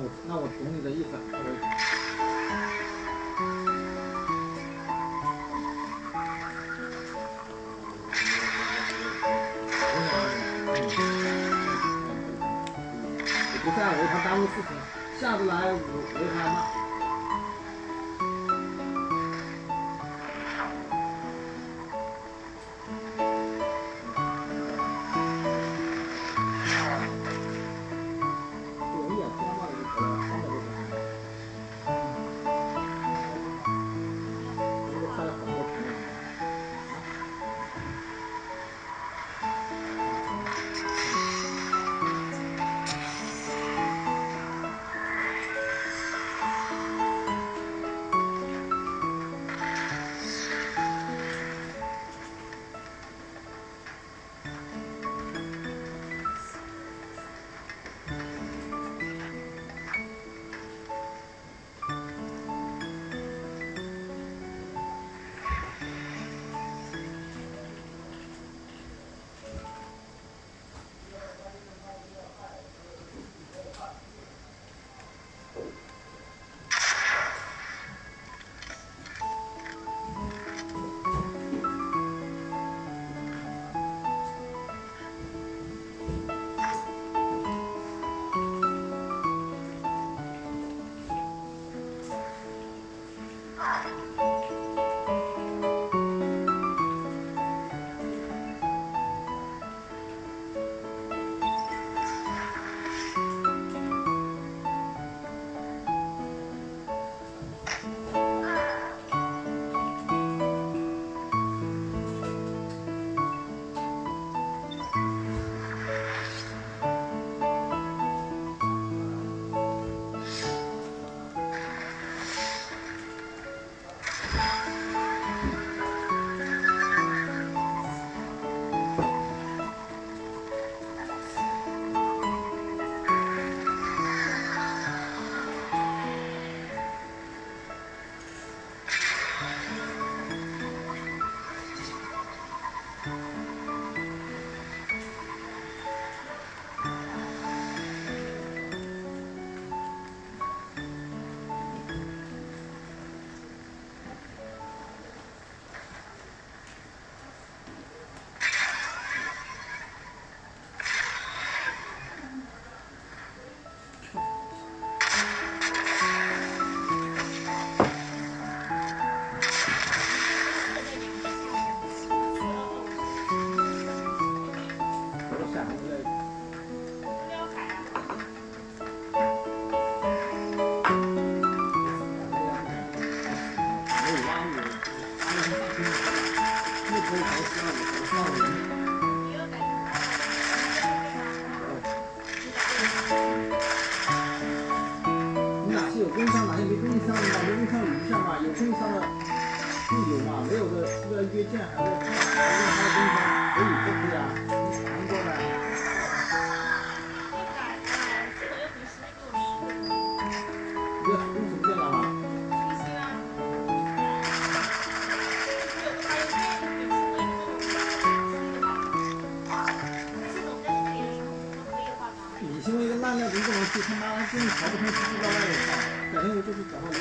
我懂你的意思。我不再为他耽误事情，下次来我为他骂。有工伤，哪些没工伤的嘛？没工伤留下嘛，有工伤的就有嘛，没有的是不是要约见还是还是他的工伤可以不可以啊？你谈过的。你要用什么电脑啊？你身为一个烂料，人不能去他妈真跑不通，去到外面跑，改天我就去找他。